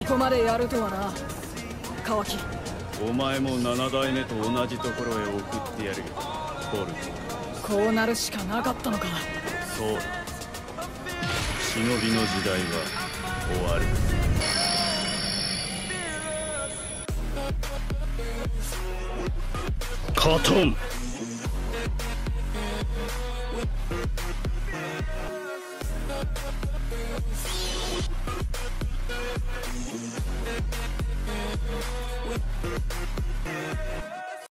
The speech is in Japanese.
ここまでやるとはな、カワキ。 お前も7代目と同じところへ送ってやるよ、ボルト。 こうなるしかなかったのか。 そうだ、忍びの時代は終わる。カトン。